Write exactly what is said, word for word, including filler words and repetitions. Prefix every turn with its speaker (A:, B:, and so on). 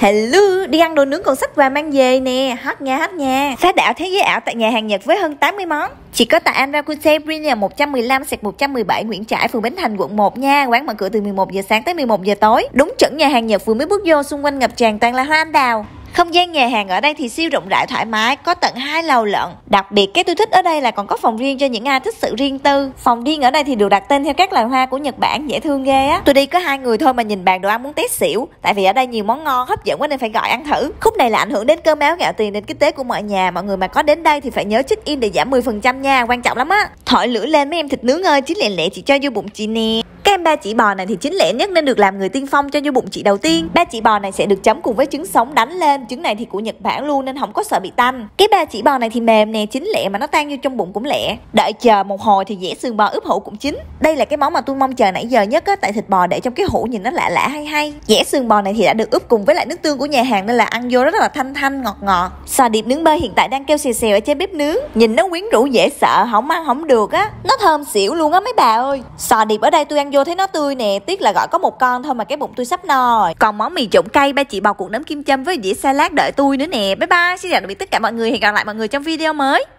A: Hello, đi ăn đồ nướng còn sách quà mang về nè, hot nha hot nha. Phá đảo thế giới ảo tại nhà hàng Nhật với hơn tám mươi món. Chỉ có tại Anrakute Brin một trăm mười lăm một trăm mười bảy Nguyễn Trãi, phường Bến Thành, quận một nha. Quán mở cửa từ mười một giờ sáng tới mười một giờ tối. Đúng chuẩn nhà hàng Nhật, vừa mới bước vô xung quanh ngập tràn toàn là hoa anh đào. Không gian nhà hàng ở đây thì siêu rộng rãi thoải mái, có tận hai lầu lận. Đặc biệt cái tôi thích ở đây là còn có phòng riêng cho những ai thích sự riêng tư. Phòng riêng ở đây thì được đặt tên theo các loài hoa của Nhật Bản, dễ thương ghê á. Tôi đi có hai người thôi mà nhìn bàn đồ ăn muốn té xỉu, tại vì ở đây nhiều món ngon hấp dẫn quá nên phải gọi ăn thử. Khúc này là ảnh hưởng đến cơm áo gạo tiền đến kinh tế của mọi nhà. Mọi người mà có đến đây thì phải nhớ check in để giảm mười phần trăm nha, quan trọng lắm á. Thổi lửa lên mấy em thịt nướng ơi, chín lẹ lẹ chị cho vô bụng chị nè. Cái em ba chỉ bò này thì chính lẻ nhất nên được làm người tiên phong cho vô bụng chị đầu tiên. Ba chỉ bò này sẽ được chấm cùng với trứng sống đánh lên. Trứng này thì của Nhật Bản luôn nên không có sợ bị tanh. Cái ba chỉ bò này thì mềm nè, chín lẹ mà nó tan vô trong bụng cũng lẹ. Đợi chờ một hồi thì dẻ sườn bò ướp hũ cũng chín. Đây là cái món mà tôi mong chờ nãy giờ nhất á, tại thịt bò để trong cái hũ nhìn nó lạ lạ hay hay. Dẻ sườn bò này thì đã được ướp cùng với lại nước tương của nhà hàng nên là ăn vô rất là thanh thanh ngọt ngọt. Sò điệp nướng bơ hiện tại đang kêu xèo xèo ở trên bếp nướng. Nhìn nó quyến rũ dễ sợ, không ăn không được á. Nó thơm xỉu luôn á mấy bà ơi. Sò điệp ở đây tôi ăn vô thấy nó tươi nè, tiếc là gọi có một con thôi mà cái bụng tôi sắp no rồi. Còn món mì trộn cay, ba chị bò cuộn nấm kim châm với dĩa salad đợi tôi nữa nè. Bye bye, xin chào tạm biệt tất cả mọi người, hẹn gặp lại mọi người trong video mới.